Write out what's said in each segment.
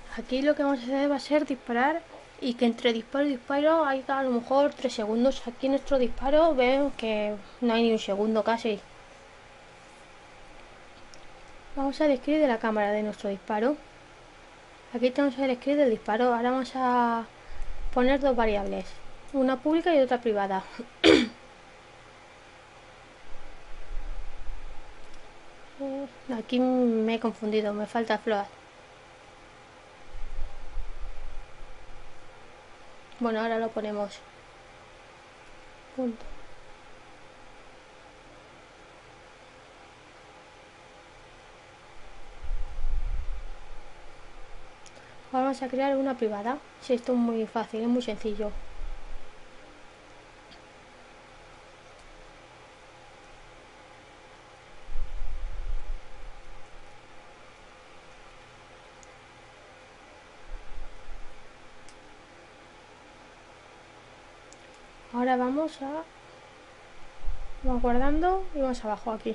Aquí lo que vamos a hacer va a ser disparar y que entre disparo y disparo hay a lo mejor 3 segundos. Aquí en nuestro disparo vemos que no hay ni un segundo casi. Vamos a describir de la cámara de nuestro disparo. Aquí tenemos el script del disparo. Ahora vamos a poner dos variables, una pública y otra privada. Aquí me he confundido, me falta float. Bueno, ahora lo ponemos. Punto. Ahora vamos a crear una privada. Sí, esto es muy fácil, es muy sencillo. Ahora vamos guardando y vamos abajo aquí.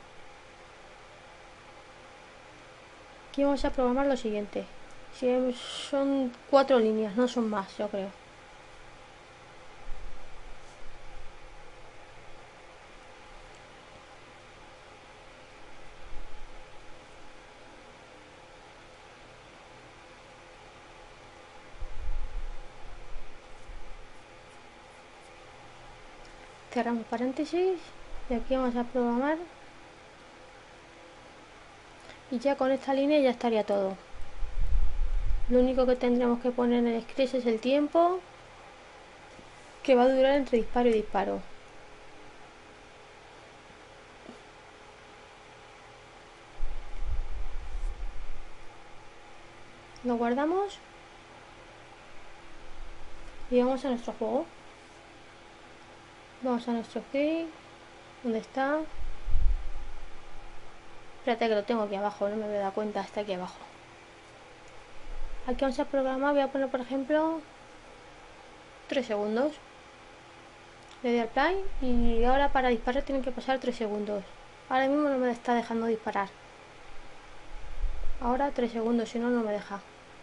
Aquí vamos a programar lo siguiente. Si son 4 líneas, no son más, yo creo. Cerramos paréntesis y aquí vamos a programar. Y ya con esta línea ya estaría todo. Lo único que tendremos que poner en el script es el tiempo que va a durar entre disparo y disparo. Lo guardamos y vamos a nuestro juego. Vamos a nuestro script. ¿Dónde está? Espérate que lo tengo aquí abajo, no me voy a dar cuenta, está aquí abajo. Aquí vamos a programar, voy a poner por ejemplo 3 segundos. Le doy al play y ahora para disparar tienen que pasar 3 segundos. Ahora mismo no me está dejando disparar. Ahora 3 segundos, si no, no me deja.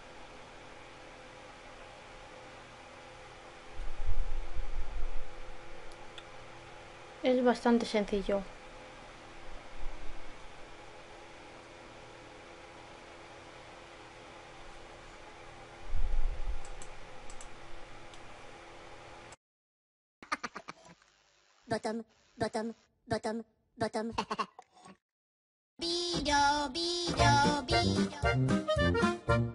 Es bastante sencillo. Bottom, bottom, bottom, bottom. Billo, billo, billo.